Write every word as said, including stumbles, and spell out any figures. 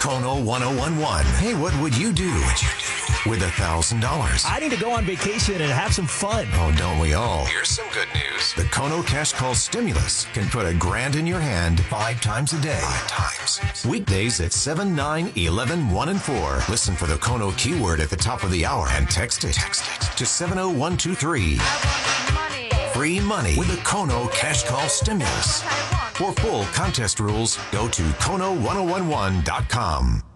Kono ten eleven. Hey, what would you do with a thousand dollars? I need to go on vacation and have some fun. Oh, don't we all? Here's some good news. The Kono Cash Call Stimulus can put a grand in your hand five times a day. Five times. Weekdays at seven, nine, eleven, one, and four. Listen for the Kono keyword at the top of the hour and text it. Text it to seven oh one two three. Money. Free money with the Kono Cash Call Stimulus. For full contest rules, go to Kono ten eleven dot com.